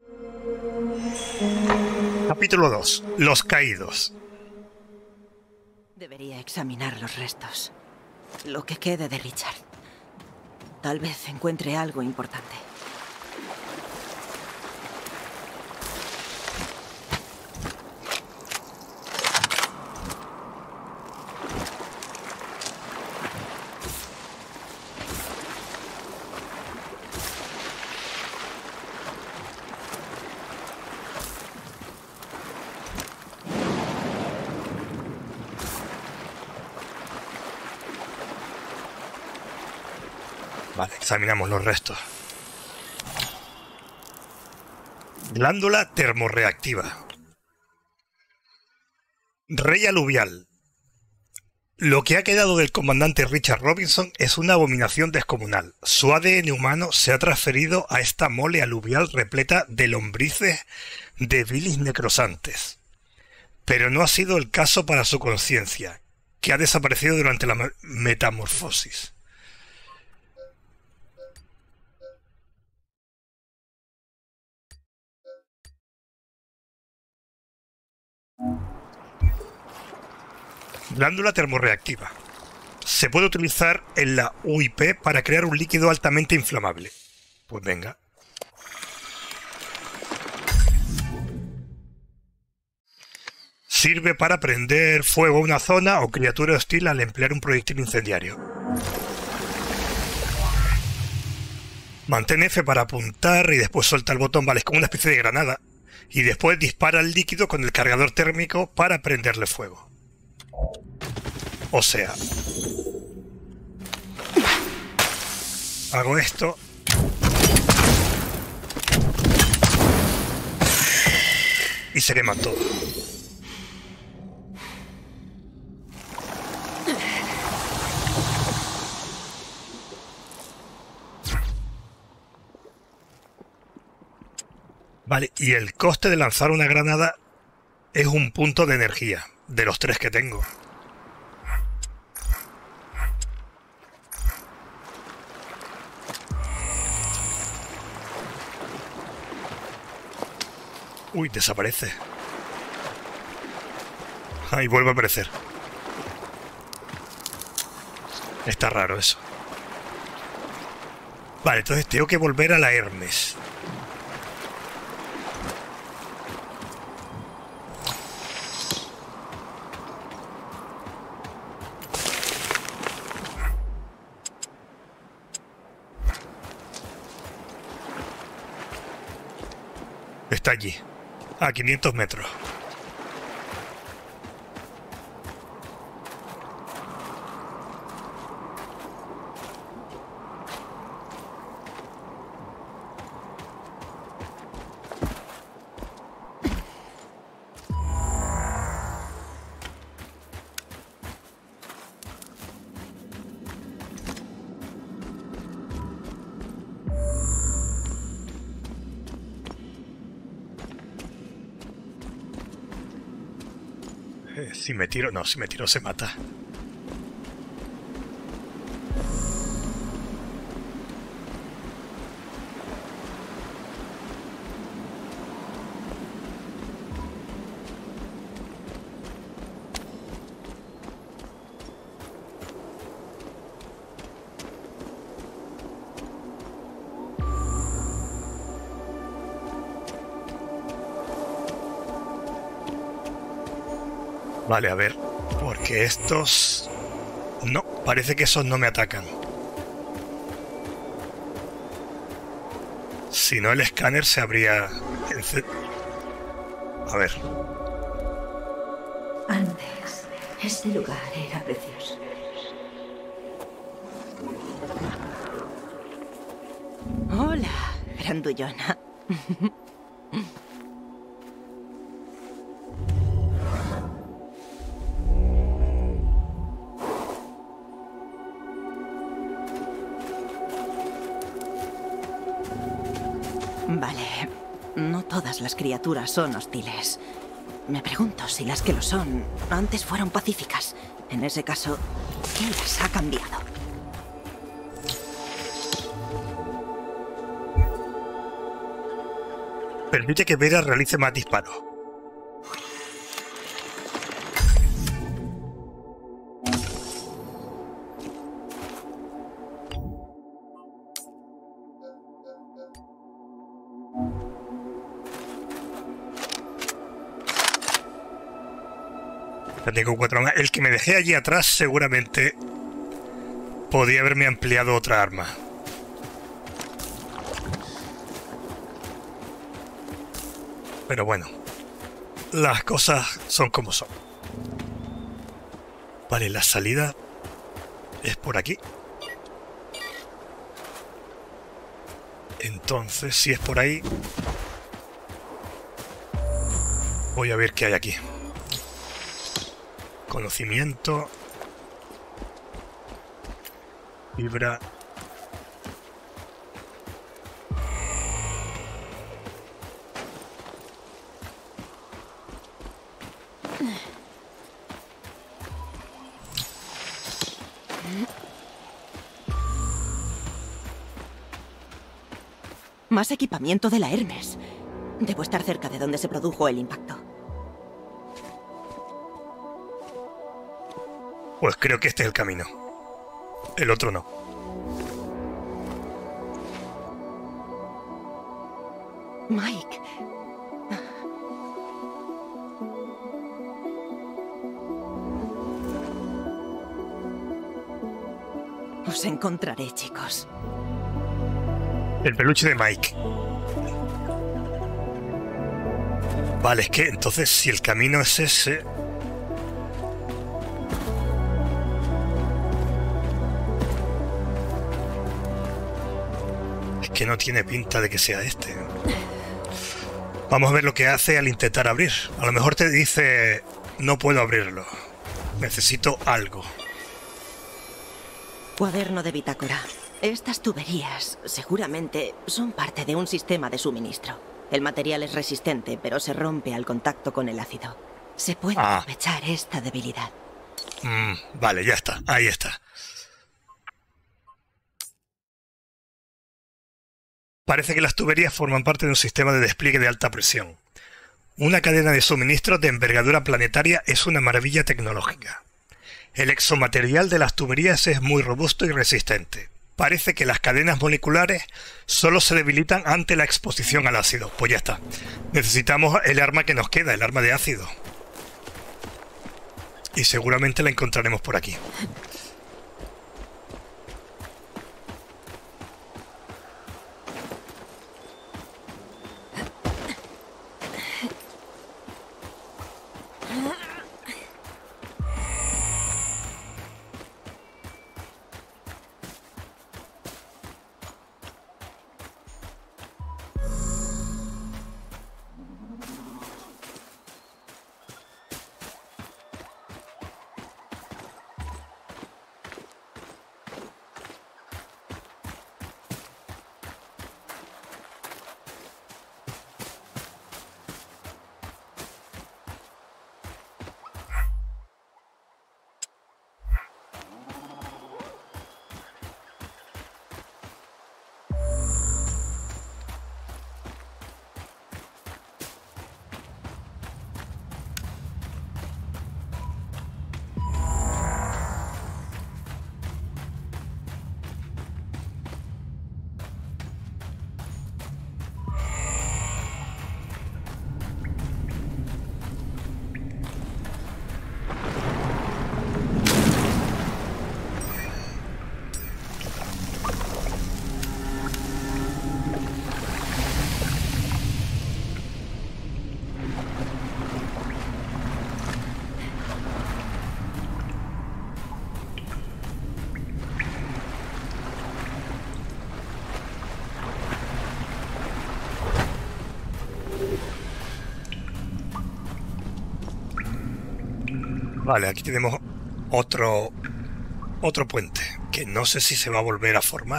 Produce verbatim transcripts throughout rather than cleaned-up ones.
Capítulo dos. Los caídos. Debería examinar los restos. Lo que quede de Richard. Tal vez encuentre algo importante. Vale, examinamos los restos. Glándula termorreactiva. Rey aluvial. Lo que ha quedado del comandante Richard Robinson es una abominación descomunal. Su A D N humano se ha transferido a esta mole aluvial repleta de lombrices de bilis necrosantes. Pero no ha sido el caso para su conciencia, que ha desaparecido durante la metamorfosis. Glándula termorreactiva. Se puede utilizar en la U I P para crear un líquido altamente inflamable. Pues venga. Sirve para prender fuego a una zona o criatura hostil al emplear un proyectil incendiario. Mantén F para apuntar y después suelta el botón. Vale, es como una especie de granada. Y después dispara el líquido con el cargador térmico para prenderle fuego. O sea, hago esto y se quema todo. Vale, y el coste de lanzar una granada es un punto de energía, de los tres que tengo. Uy, desaparece. Ahí vuelve a aparecer. Está raro eso. Vale, entonces tengo que volver a la Hermes. Está allí, a quinientos metros. Si me tiro, no, si me tiro se mata. Vale, a ver, porque estos... No, parece que esos no me atacan. Si no, el escáner se habría... A ver. Antes, este lugar era precioso. Hola, grandullona. Vale, no todas las criaturas son hostiles. Me pregunto si las que lo son antes fueron pacíficas. En ese caso, ¿qué las ha cambiado? Permite que Vera realice más disparos. Ya tengo cuatro más. El que me dejé allí atrás seguramente podía haberme ampliado otra arma. Pero bueno, las cosas son como son. Vale, la salida es por aquí. Entonces, si es por ahí, voy a ver qué hay aquí. Conocimiento. Fibra. Más equipamiento de la Hermes. Debo estar cerca de donde se produjo el impacto. Pues creo que este es el camino. El otro no. Mike. Os encontraré, chicos. El peluche de Mike. Vale, es que entonces si el camino es ese... Es que no tiene pinta de que sea este. Vamos a ver lo que hace al intentar abrir. A lo mejor te dice... No puedo abrirlo. Necesito algo. Cuaderno de bitácora. Estas tuberías, seguramente, son parte de un sistema de suministro. El material es resistente, pero se rompe al contacto con el ácido. Se puede ah. aprovechar esta debilidad. Mm, vale, ya está. Ahí está. Parece que las tuberías forman parte de un sistema de despliegue de alta presión. Una cadena de suministros de envergadura planetaria es una maravilla tecnológica. El exomaterial de las tuberías es muy robusto y resistente. Parece que las cadenas moleculares solo se debilitan ante la exposición al ácido. Pues ya está. Necesitamos el arma que nos queda, el arma de ácido. Y seguramente la encontraremos por aquí. Vale, aquí tenemos otro otro puente, que no sé si se va a volver a formar.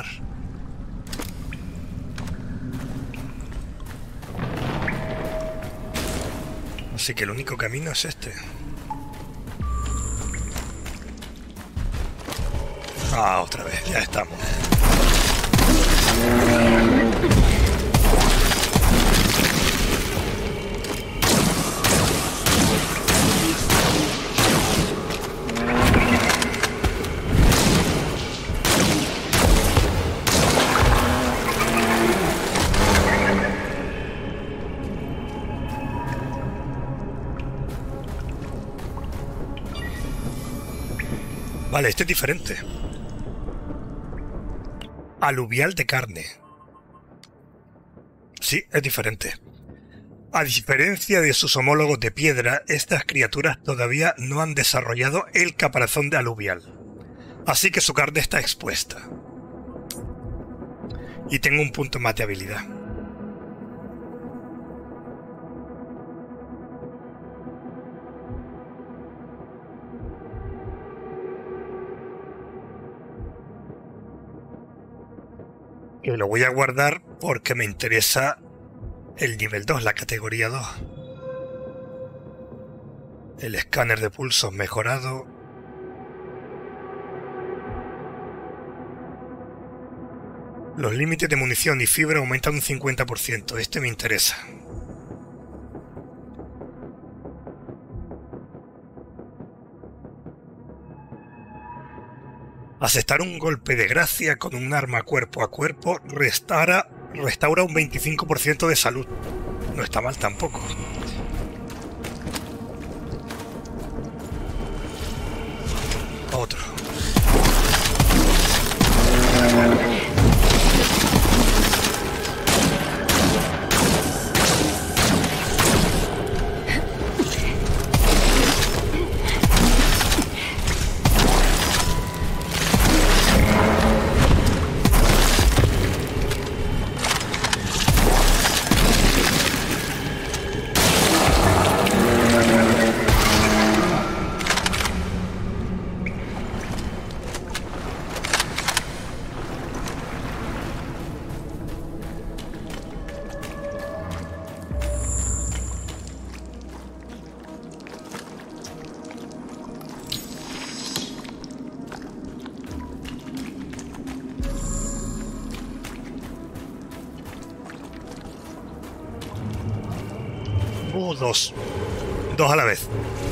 Así que el único camino es este. Ah, otra vez, ya estamos. Vale, este es diferente. Aluvial de carne. Sí, es diferente. A diferencia de sus homólogos de piedra, estas criaturas todavía no han desarrollado el caparazón de aluvial. Así que su carne está expuesta. Y tengo un punto más de habilidad. Que lo voy a guardar porque me interesa el nivel dos, la categoría dos. El escáner de pulsos mejorado. Los límites de munición y fibra aumentan un cincuenta por ciento. Este me interesa. Asestar un golpe de gracia con un arma cuerpo a cuerpo restaura, restaura un veinticinco por ciento de salud. No está mal tampoco. Otro. Uh, dos. Dos a la vez.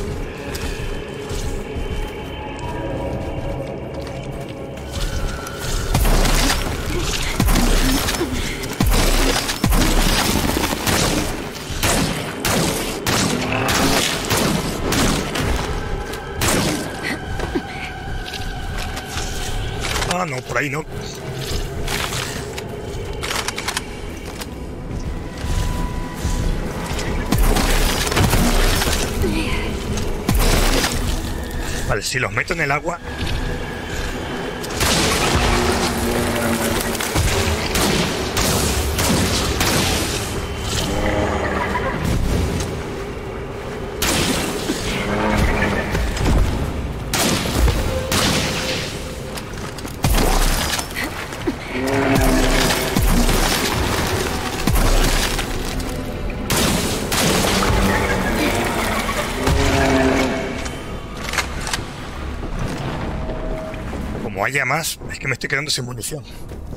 Ah, no, por ahí no. Vale, si los meto en el agua... Como haya más, es que me estoy quedando sin munición.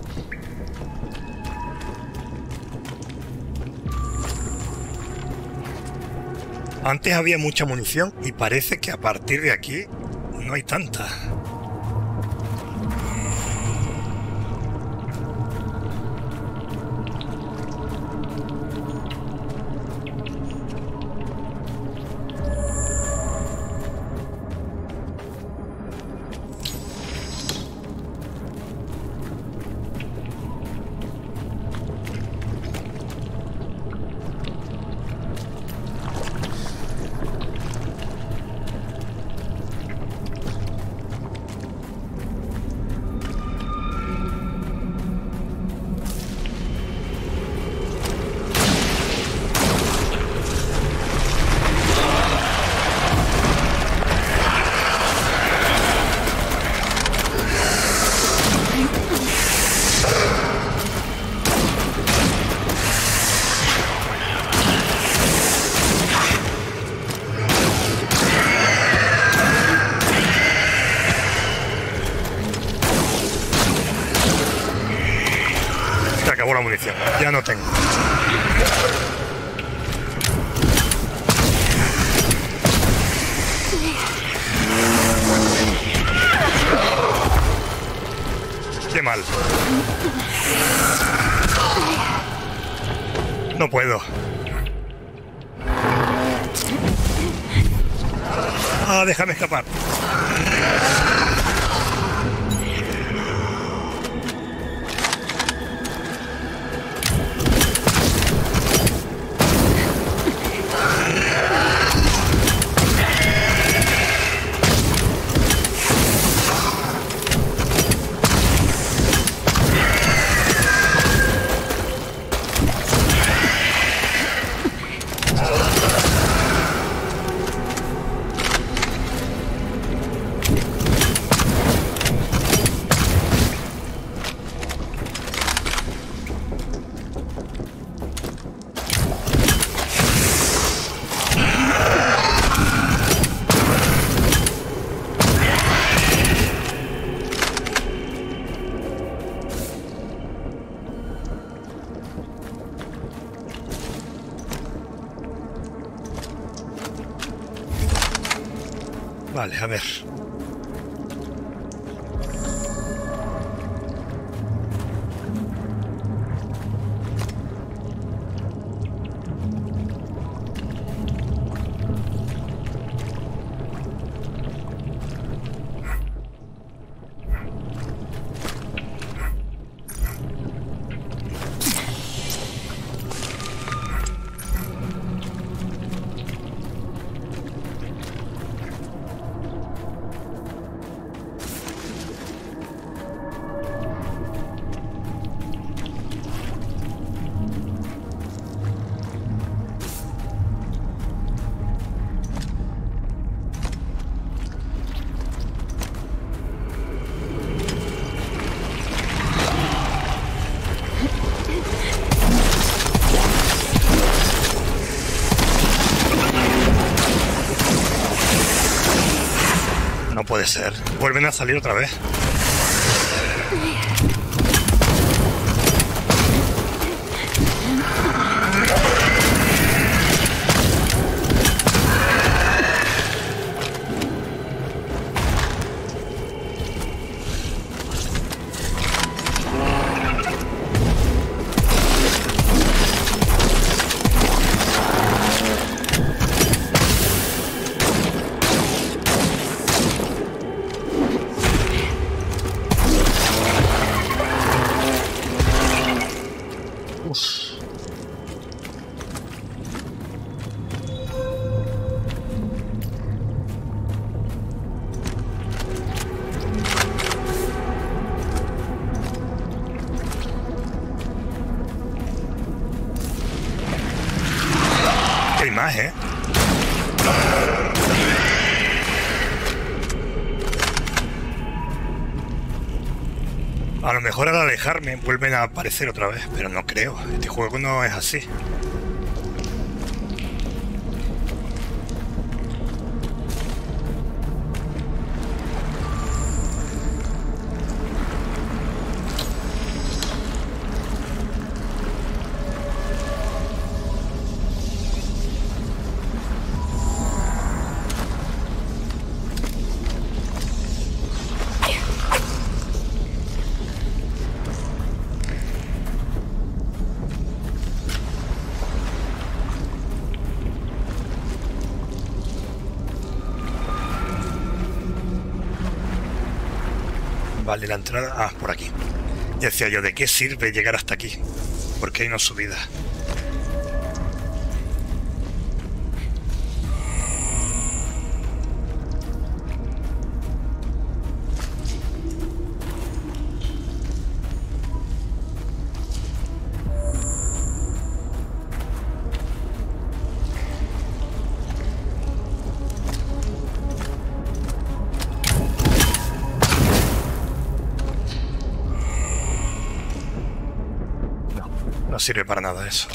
Antes había mucha munición y parece que a partir de aquí no hay tanta. Se acabó la munición, ya no tengo. Qué mal. No puedo. Ah, déjame escapar. Vale, a ver. No puede ser. Vuelven a salir otra vez. Hay más, ¿eh? A lo mejor al alejarme vuelven a aparecer otra vez, pero no creo. Este juego no es así. Vale, la entrada... Ah, por aquí. Y decía yo, ¿de qué sirve llegar hasta aquí? Porque hay una subida. No sirve para nada eso.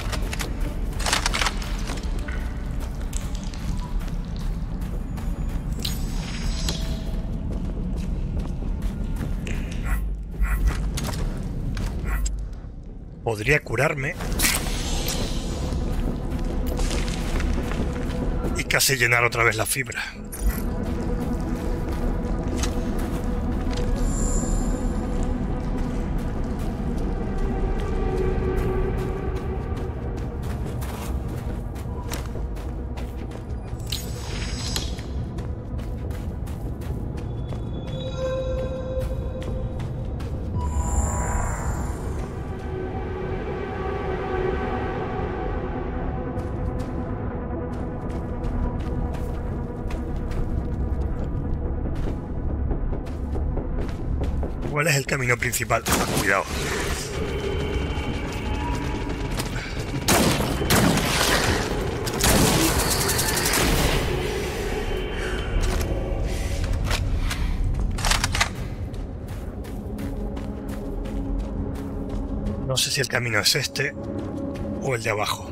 Podría curarme y casi llenar otra vez la fibra. ¿Cuál es el camino principal? Ah, cuidado. No sé si el camino es este o el de abajo.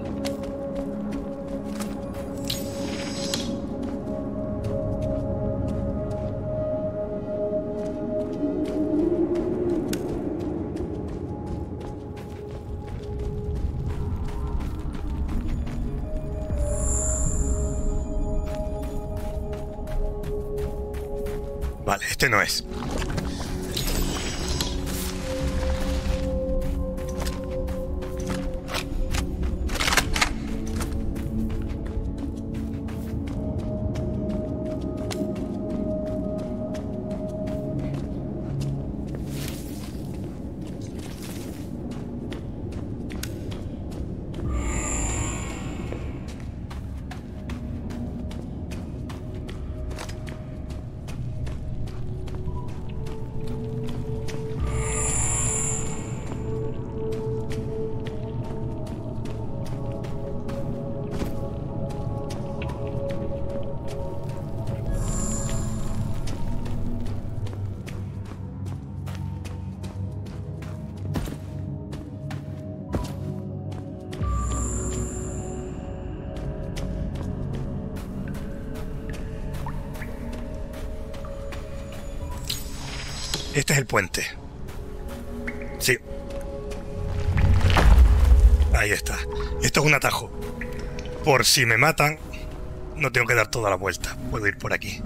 Vale, este no es. Este es el puente. Sí. Ahí está. Esto es un atajo. Por si me matan, no tengo que dar toda la vuelta. Puedo ir por aquí.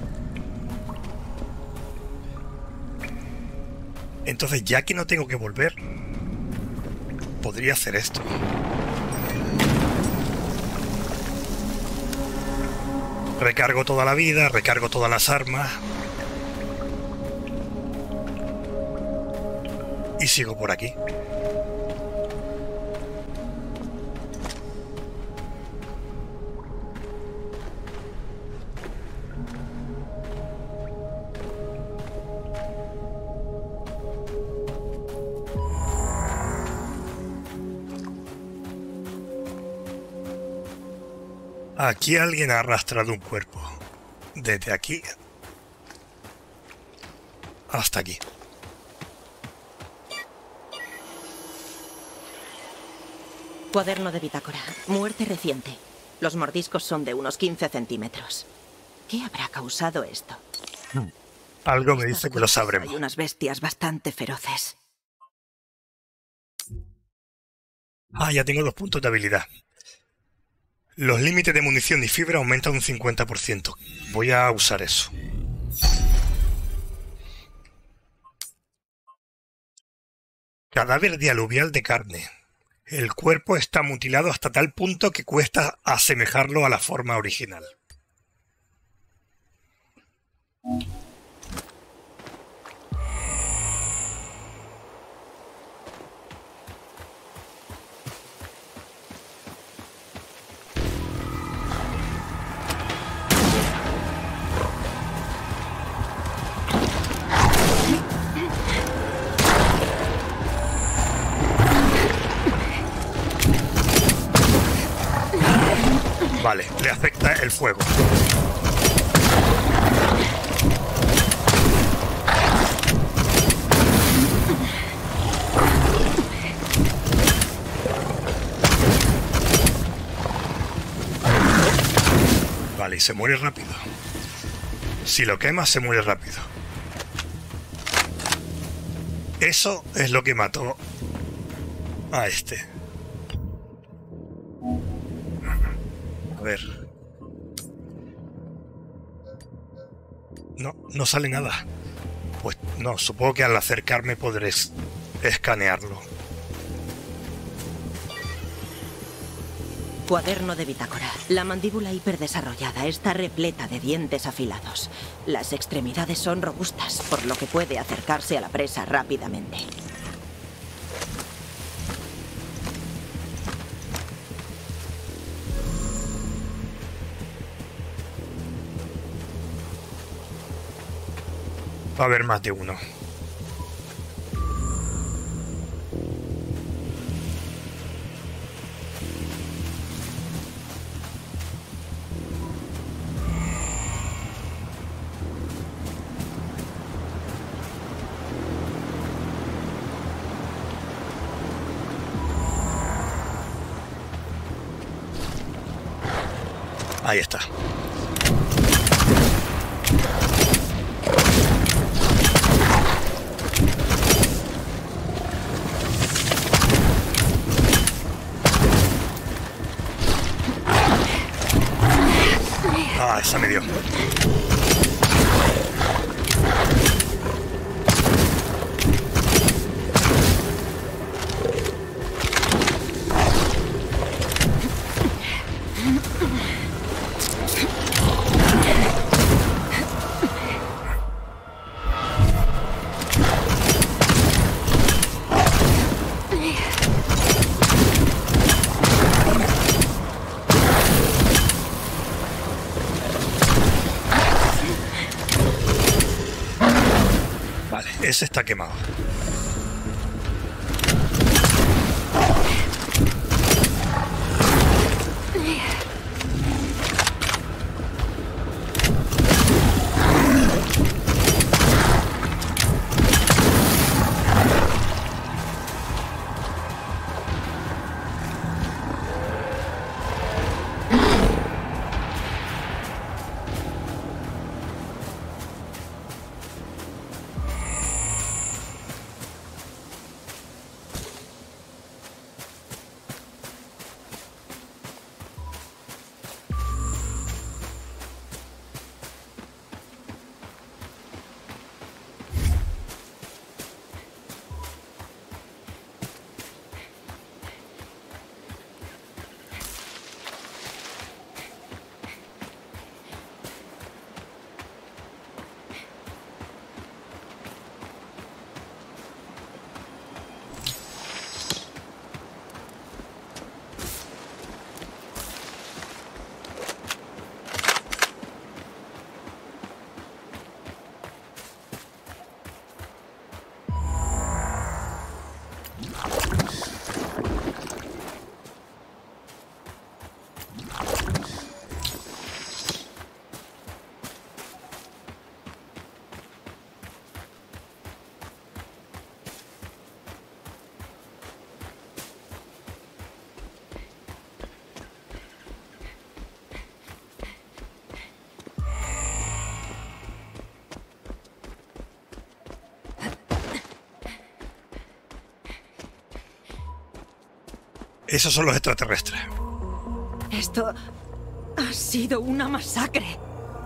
Entonces, ya que no tengo que volver, podría hacer esto. Recargo toda la vida, recargo todas las armas. Y sigo por aquí. Aquí alguien ha arrastrado un cuerpo. Desde aquí hasta aquí. Cuaderno de bitácora. Muerte reciente. Los mordiscos son de unos quince centímetros. ¿Qué habrá causado esto? Hmm. Algo me dice que lo sabremos. Hay unas bestias bastante feroces. Ah, ya tengo dos puntos de habilidad. Los límites de munición y fibra aumentan un cincuenta por ciento. Voy a usar eso. Cadáver dialuvial de carne. El cuerpo está mutilado hasta tal punto que cuesta asemejarlo a la forma original. Vale, le afecta el fuego. Vale, y se muere rápido. Si lo quema, se muere rápido. Eso es lo que mató a este. A ver. No, no sale nada. Pues no, supongo que al acercarme podré escanearlo. Cuaderno de bitácora. La mandíbula hiperdesarrollada está repleta de dientes afilados. Las extremidades son robustas, por lo que puede acercarse a la presa rápidamente. Va a haber más de uno. Ahí está. Ah, esa me dio. Vale, ese está quemado. Esos son los extraterrestres. Esto ha sido una masacre.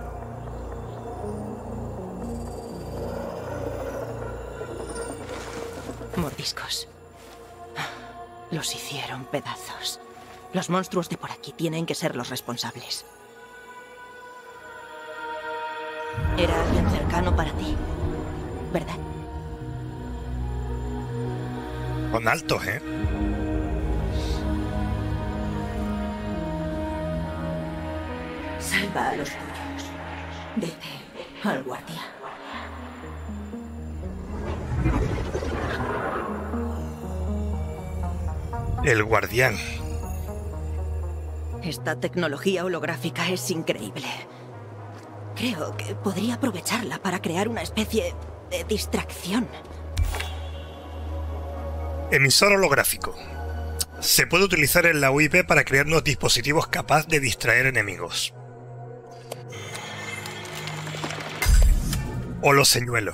Mordiscos. Los hicieron pedazos. Los monstruos de por aquí tienen que ser los responsables. Era alguien cercano para ti, ¿verdad? Son altos, ¿eh? Salva a los tuyos. Vete al guardián. El guardián. Esta tecnología holográfica es increíble. Creo que podría aprovecharla para crear una especie de distracción. Emisor holográfico. Se puede utilizar en la U I P para crear unos dispositivos capaces de distraer enemigos. Holoseñuelo.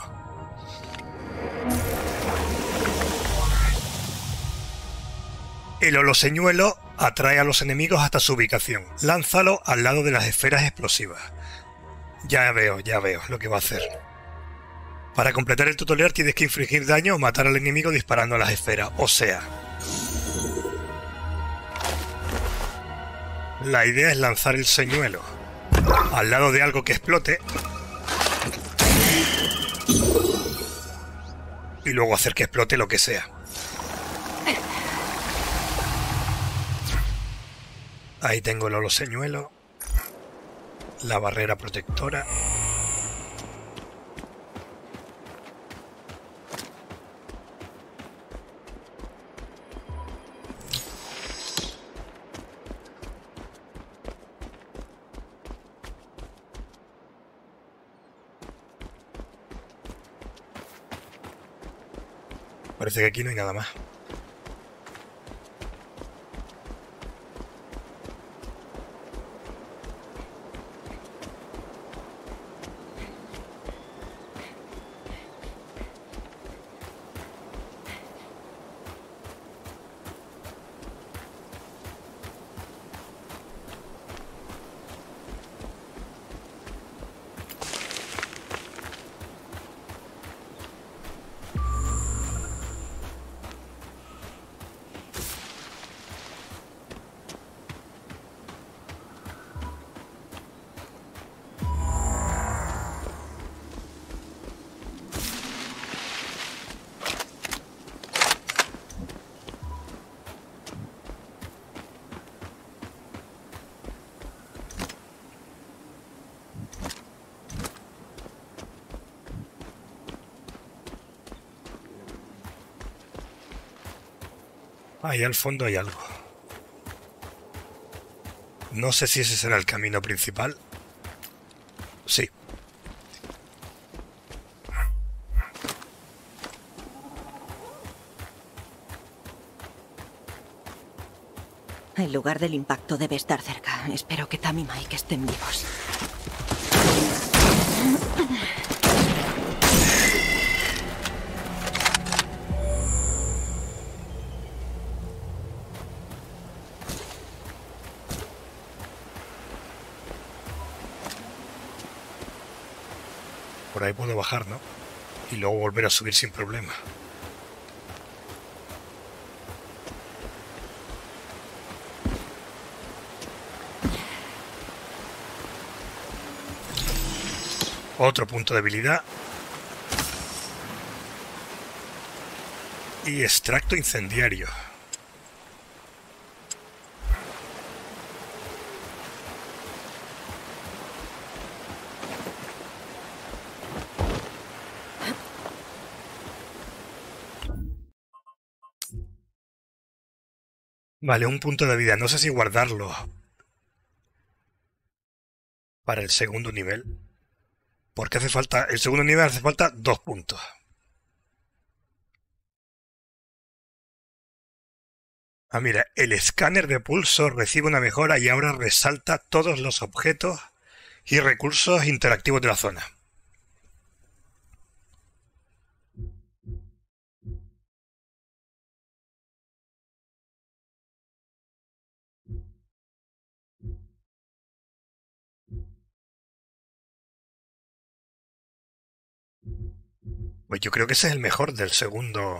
El holoseñuelo atrae a los enemigos hasta su ubicación. Lánzalo al lado de las esferas explosivas. Ya veo, ya veo lo que va a hacer. Para completar el tutorial tienes que infligir daño o matar al enemigo disparando a las esferas. O sea, la idea es lanzar el señuelo al lado de algo que explote y luego hacer que explote lo que sea. Ahí tengo el holoseñuelo, la barrera protectora. Parece que aquí no hay nada más. Ahí al fondo hay algo. No sé si ese será el camino principal. Sí. El lugar del impacto debe estar cerca. Espero que Tam y Mike estén vivos. Por ahí puedo bajar, ¿no? Y luego volver a subir sin problema. Otro punto de debilidad. Y extracto incendiario. Vale, un punto de vida. No sé si guardarlo para el segundo nivel. Porque hace falta... El segundo nivel hace falta dos puntos. Ah, mira, el escáner de pulso recibe una mejora y ahora resalta todos los objetos y recursos interactivos de la zona. Pues yo creo que ese es el mejor del segundo.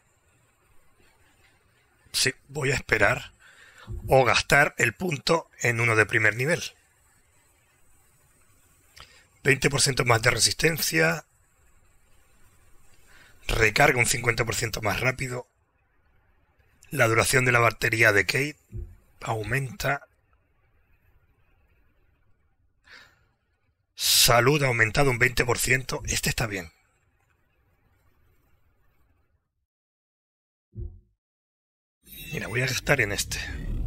Sí, voy a esperar o gastar el punto en uno de primer nivel. veinte por ciento más de resistencia. Recarga un cincuenta por ciento más rápido. La duración de la batería de Kate aumenta. Salud ha aumentado un veinte por ciento. Este está bien. Mira, voy a gastar en este.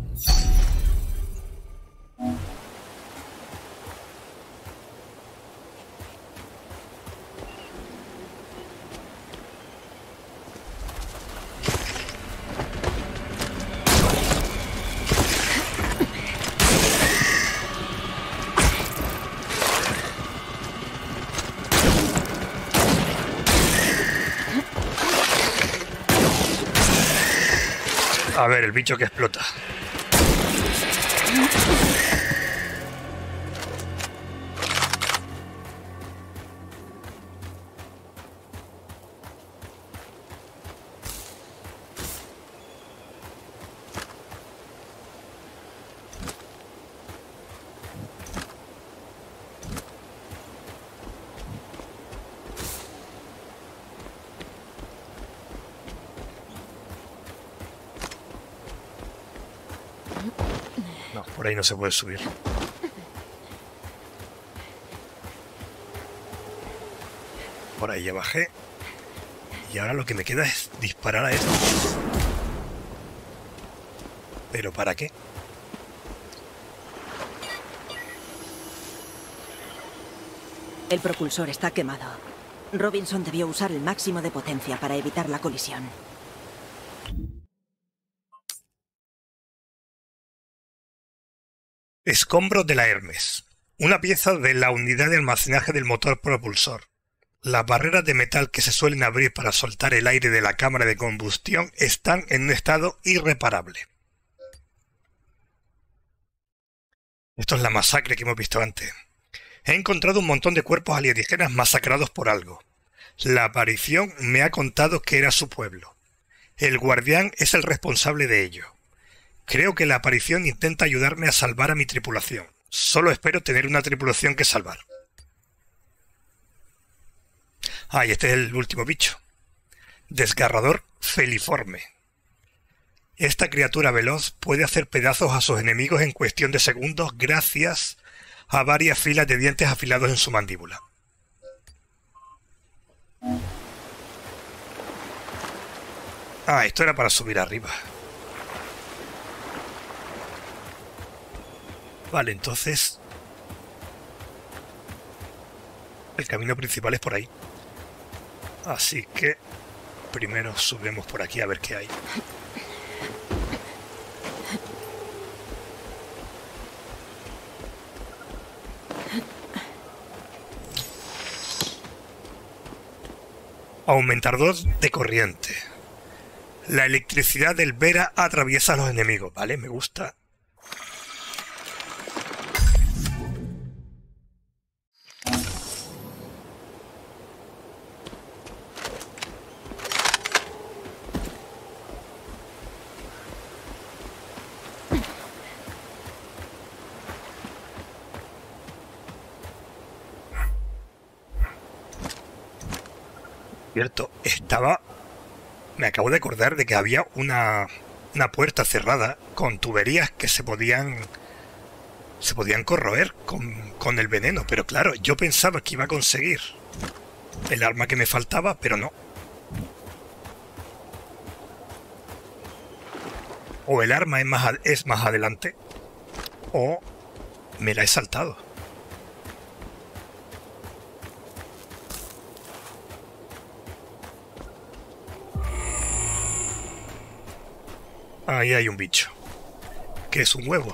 A ver, el bicho que explota. No, por ahí no se puede subir. Por ahí ya bajé. Y ahora lo que me queda es disparar a esto. ¿Pero para qué? El propulsor está quemado. Robinson debió usar el máximo de potencia para evitar la colisión. Escombros de la Hermes. Una pieza de la unidad de almacenaje del motor propulsor. Las barreras de metal que se suelen abrir para soltar el aire de la cámara de combustión están en un estado irreparable. Esto es la masacre que hemos visto antes. He encontrado un montón de cuerpos alienígenas masacrados por algo. La aparición me ha contado que era su pueblo. El guardián es el responsable de ello. Creo que la aparición intenta ayudarme a salvar a mi tripulación. Solo espero tener una tripulación que salvar. Ah, y este es el último bicho. Desgarrador feliforme. Esta criatura veloz puede hacer pedazos a sus enemigos en cuestión de segundos gracias a varias filas de dientes afilados en su mandíbula. Ah, esto era para subir arriba. Vale, entonces el camino principal es por ahí. Así que primero subimos por aquí a ver qué hay. Aumentador de corriente. La electricidad del Vera atraviesa a los enemigos. Vale, me gusta. Cierto, estaba... Me acabo de acordar de que había una, una puerta cerrada con tuberías que se podían... Se podían corroer con, con el veneno, pero claro, yo pensaba que iba a conseguir el arma que me faltaba, pero no. O el arma es más, es más adelante, o me la he saltado. Ahí hay un bicho. ¿Qué es un huevo?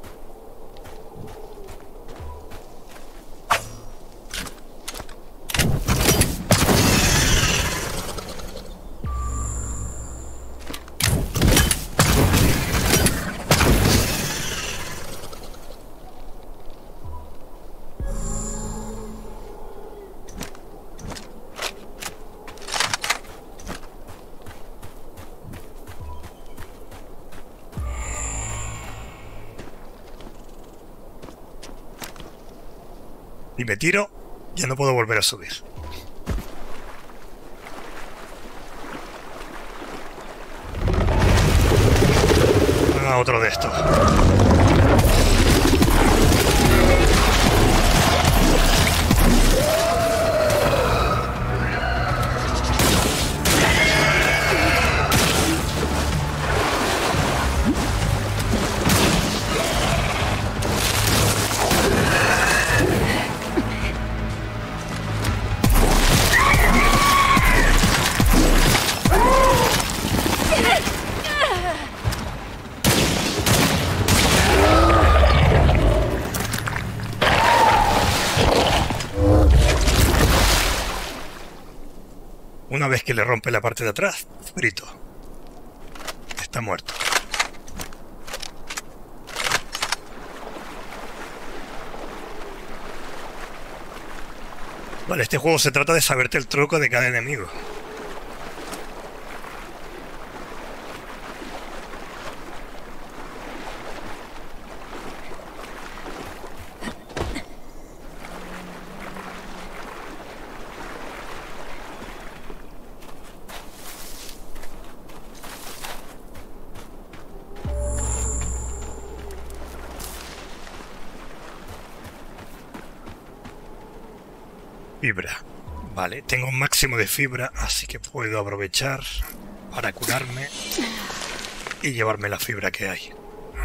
Y me tiro, ya no puedo volver a subir. Ah, otro de estos. Una vez que le rompe la parte de atrás, frito. Está muerto. Vale, este juego se trata de saberte el truco de cada enemigo. Fibra. Vale, tengo un máximo de fibra, así que puedo aprovechar para curarme y llevarme la fibra que hay.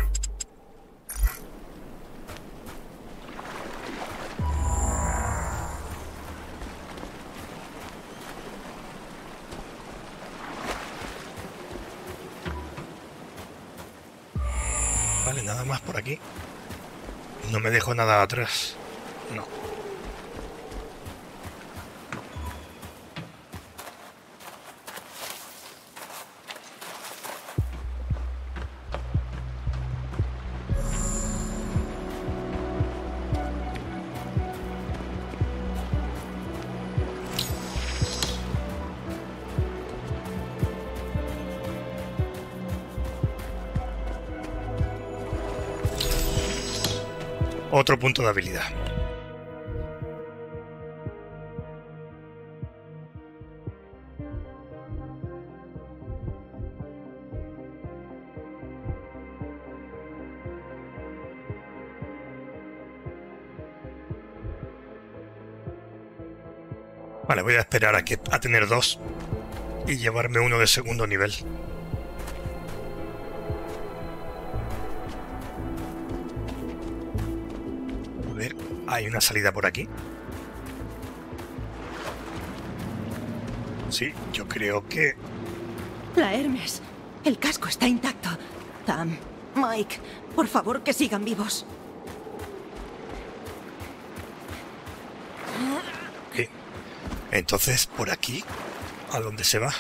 Vale, nada más por aquí. No me dejo nada atrás. No. Otro punto de habilidad. Vale, voy a esperar a, que, a tener dos y llevarme uno de segundo nivel. Hay una salida por aquí. Sí, yo creo que... La Hermes. El casco está intacto. Tam, Mike, por favor que sigan vivos. Sí. Entonces, por aquí, ¿a dónde se va?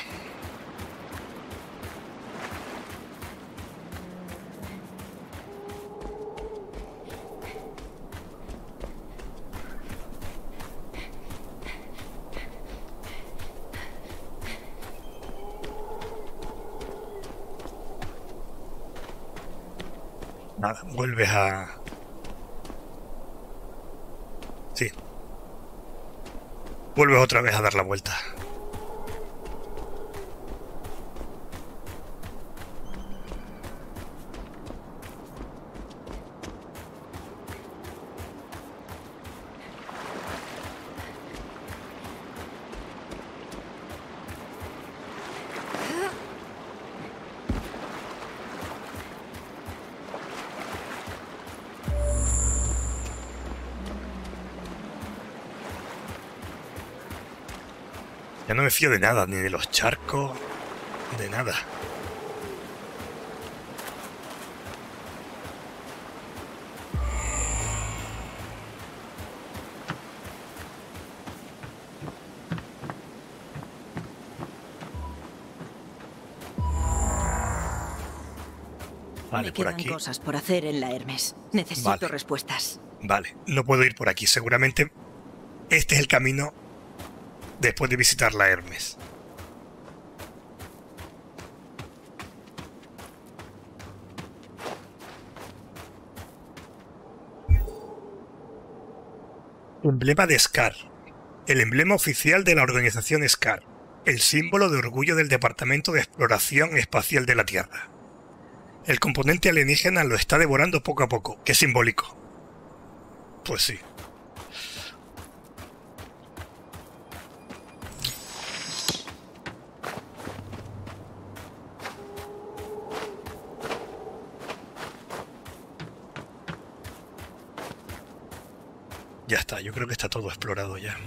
Nada, vuelves a... Sí. Vuelves otra vez a dar la vuelta. Ya no me fío de nada, ni de los charcos, de nada. Vale, Me por quedan aquí. cosas por hacer en la Hermes. Necesito Vale. respuestas. Vale, no puedo ir por aquí. Seguramente este es el camino después de visitar la Hermes. Emblema de Scar. El emblema oficial de la organización Scar. El símbolo de orgullo del Departamento de Exploración Espacial de la Tierra. El componente alienígena lo está devorando poco a poco. Qué simbólico. Pues sí. Ya está, yo creo que está todo explorado ya.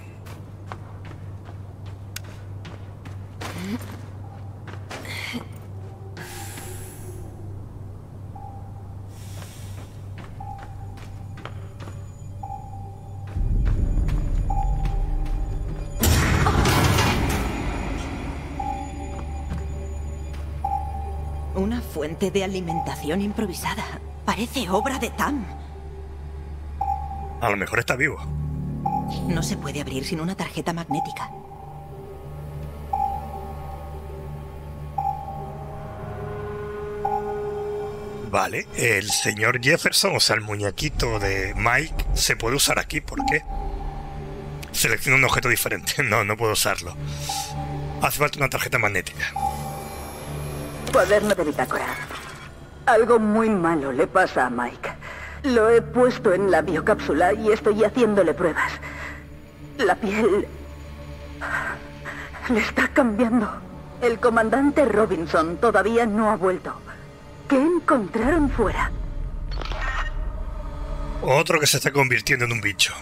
Una fuente de alimentación improvisada. Parece obra de Tam. A lo mejor está vivo. No se puede abrir sin una tarjeta magnética. Vale, el señor Jefferson, o sea, el muñequito de Mike, se puede usar aquí. ¿Por qué? Selecciona un objeto diferente. No, no puedo usarlo. Hace falta una tarjeta magnética. Cuaderno de bitácora. Algo muy malo le pasa a Mike. Lo he puesto en la biocápsula y estoy haciéndole pruebas. La piel... le está cambiando. El comandante Robinson todavía no ha vuelto. ¿Qué encontraron fuera? Otro que se está convirtiendo en un bicho.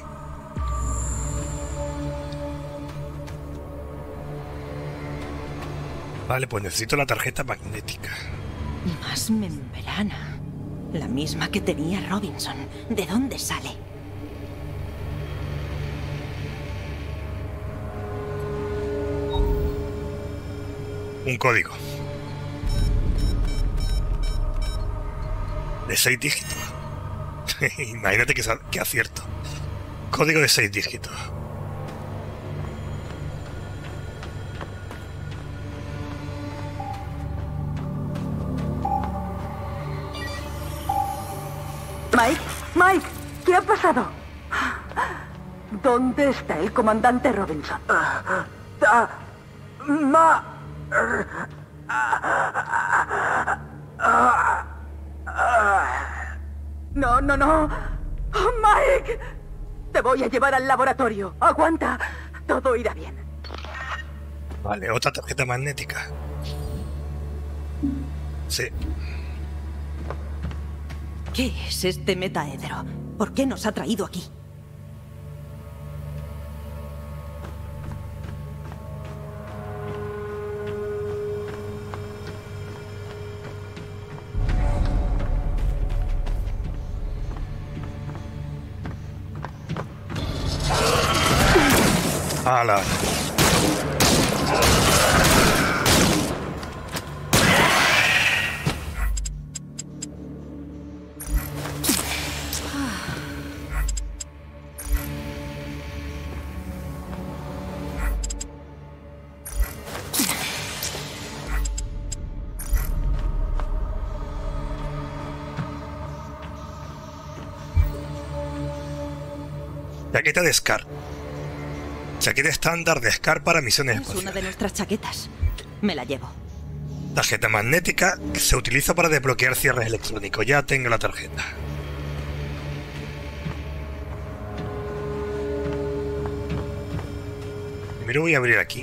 Vale, pues necesito la tarjeta magnética. Más membrana. La misma que tenía Robinson. ¿De dónde sale? Un código. De seis dígitos. Imagínate que, que acierto. Código de seis dígitos. Mike, Mike, ¿qué ha pasado? ¿Dónde está el comandante Robinson? Ah, ah, ma... No, no, no. Oh, Mike, te voy a llevar al laboratorio. Aguanta, todo irá bien. Vale, otra tarjeta magnética. Sí. ¿Qué es este metaedro? ¿Por qué nos ha traído aquí? ¡Hala! Chaqueta de Scar. Chaqueta estándar de Scar para misiones Es espaciales. una de nuestras chaquetas. Me la llevo. Tarjeta magnética que se utiliza para desbloquear cierres electrónicos. Ya tengo la tarjeta. Primero voy a abrir aquí.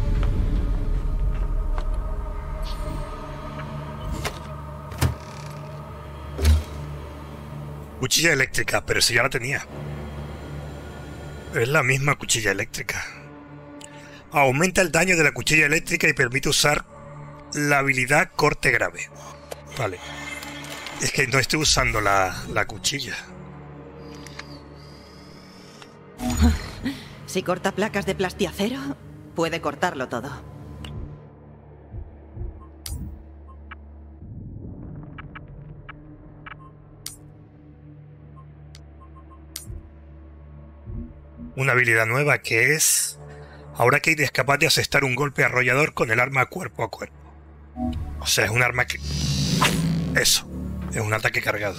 Cuchilla eléctrica, pero si ya la tenía. Es la misma cuchilla eléctrica. Aumenta el daño de la cuchilla eléctrica y permite usar la habilidad corte grave. Vale. Es que no estoy usando la, la cuchilla. Si corta placas de plastiacero, puede cortarlo todo. Una habilidad nueva que es... Ahora Kate es capaz de asestar un golpe arrollador con el arma cuerpo a cuerpo. O sea, es un arma que... Eso. Es un ataque cargado.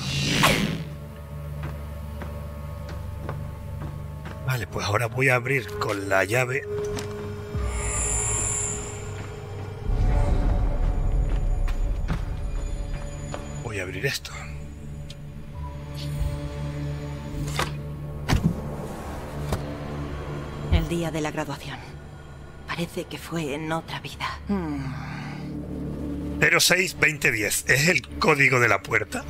Vale, pues ahora voy a abrir con la llave. Voy a abrir esto. El día de la graduación. Parece que fue en otra vida. Hmm. cero seis veinte diez. ¿Es el código de la puerta?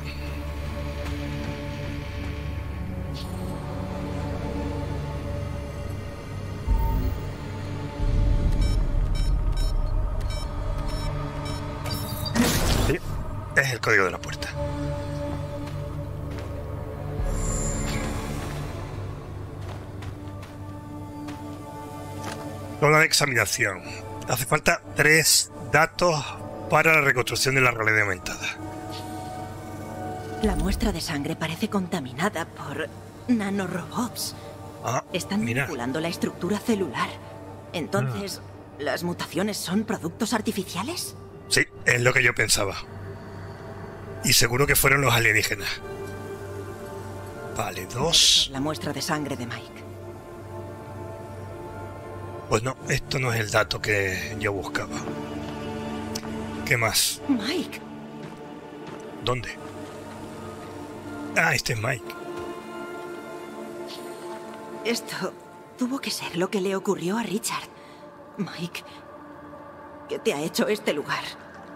Sí, es el código de la puerta. Zona de examinación. Hace falta tres datos para la reconstrucción de la realidad aumentada. La muestra de sangre parece contaminada por nanorobots. Ah, Están mira. manipulando la estructura celular. Entonces, ¿las mutaciones son productos artificiales? Sí, es lo que yo pensaba. Y seguro que fueron los alienígenas. Vale, dos. La muestra de sangre de Mike. Pues no, esto no es el dato que yo buscaba. ¿Qué más? Mike. ¿Dónde? Ah, este es Mike. Esto tuvo que ser lo que le ocurrió a Richard. Mike, ¿qué te ha hecho este lugar?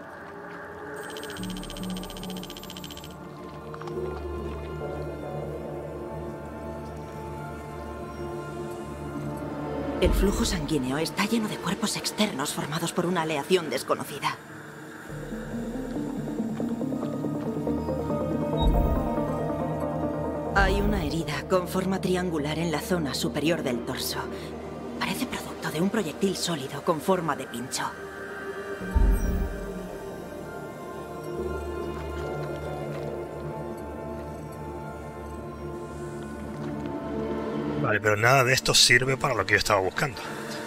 El flujo sanguíneo está lleno de cuerpos externos formados por una aleación desconocida. Hay una herida con forma triangular en la zona superior del torso. Parece producto de un proyectil sólido con forma de pincho. Vale, pero nada de esto sirve para lo que yo estaba buscando.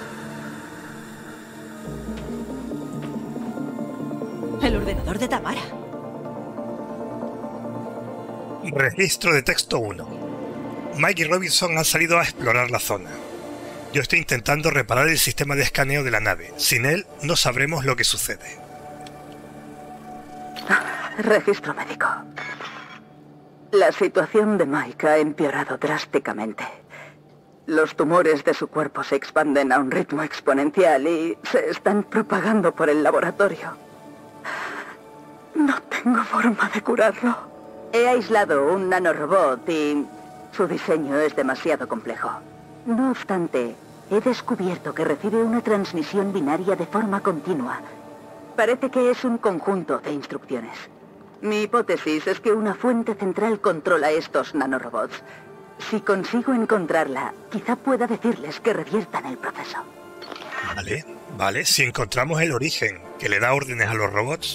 El ordenador de Tamara. Registro de texto uno. Mike y Robinson han salido a explorar la zona. Yo estoy intentando reparar el sistema de escaneo de la nave. Sin él, no sabremos lo que sucede. Registro médico. La situación de Mike ha empeorado drásticamente. Los tumores de su cuerpo se expanden a un ritmo exponencial y se están propagando por el laboratorio. No tengo forma de curarlo. He aislado un nanorobot y su diseño es demasiado complejo. No obstante, he descubierto que recibe una transmisión binaria de forma continua. Parece que es un conjunto de instrucciones. Mi hipótesis es que una fuente central controla estos nanorobots. Si consigo encontrarla, quizá pueda decirles que reviertan el proceso. Vale, vale. Si encontramos el origen que le da órdenes a los robots,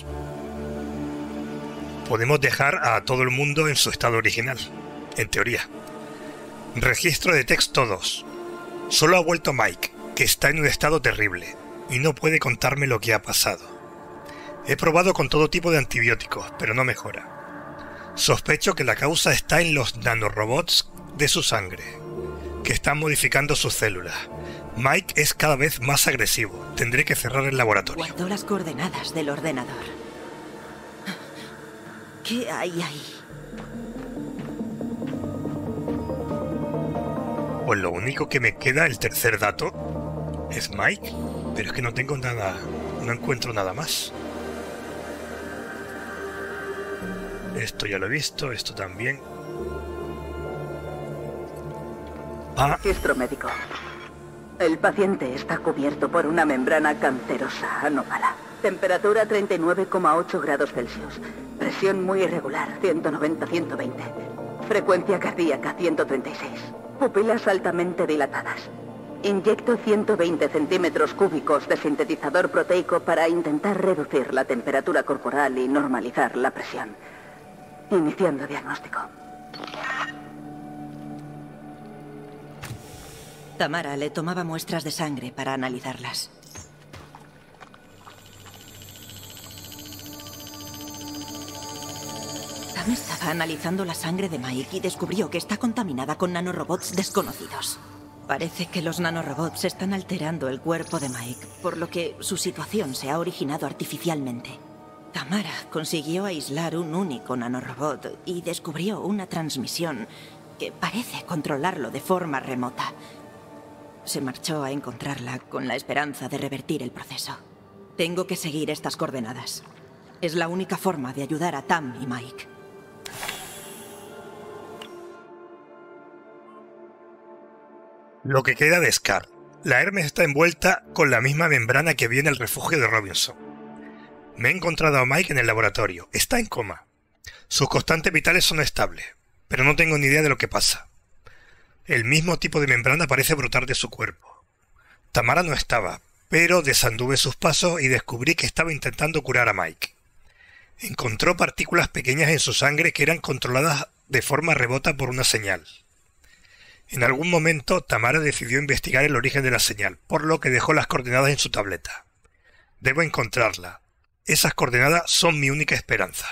podemos dejar a todo el mundo en su estado original, en teoría. Registro de texto dos. Solo ha vuelto Mike, que está en un estado terrible, y no puede contarme lo que ha pasado. He probado con todo tipo de antibióticos, pero no mejora. Sospecho que la causa está en los nanorobots de su sangre, que están modificando sus células. Mike es cada vez más agresivo. Tendré que cerrar el laboratorio. Guardó las coordenadas del ordenador. ¿Qué hay ahí? Pues lo único que me queda, el tercer dato, es Mike. Pero es que no tengo nada, no encuentro nada más. Esto ya lo he visto, esto también. Ah, Registro médico. El paciente está cubierto por una membrana cancerosa anómala. Temperatura treinta y nueve coma ocho grados Celsius. Presión muy irregular, ciento noventa a ciento veinte. Frecuencia cardíaca, ciento treinta y seis. Pupilas altamente dilatadas. Inyecto ciento veinte centímetros cúbicos de sintetizador proteico para intentar reducir la temperatura corporal y normalizar la presión. Iniciando diagnóstico. Tamara le tomaba muestras de sangre para analizarlas. Tam estaba analizando la sangre de Mike y descubrió que está contaminada con nanorobots desconocidos. Parece que los nanorobots están alterando el cuerpo de Mike, por lo que su situación se ha originado artificialmente. Tamara consiguió aislar un único nanorobot y descubrió una transmisión que parece controlarlo de forma remota. Se marchó a encontrarla con la esperanza de revertir el proceso. Tengo que seguir estas coordenadas. Es la única forma de ayudar a Tam y Mike. lo que queda de Scar. La Hermes está envuelta con la misma membrana que vi en el refugio de Robinson. Me he encontrado a Mike en el laboratorio. Está en coma. Sus constantes vitales son estables, pero no tengo ni idea de lo que pasa. El mismo tipo de membrana parece brotar de su cuerpo. Tamara no estaba, pero desanduve sus pasos y descubrí que estaba intentando curar a Mike. Encontró partículas pequeñas en su sangre que eran controladas de forma remota por una señal. En algún momento, Tamara decidió investigar el origen de la señal, por lo que dejó las coordenadas en su tableta. Debo encontrarla. Esas coordenadas son mi única esperanza.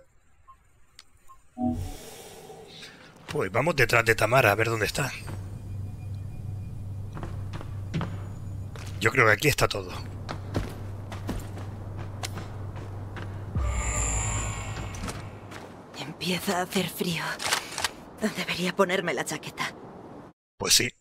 Pues vamos detrás de Tamara a ver dónde está. Yo creo que aquí está todo. Empieza a hacer frío. Debería ponerme la chaqueta. Pues sí.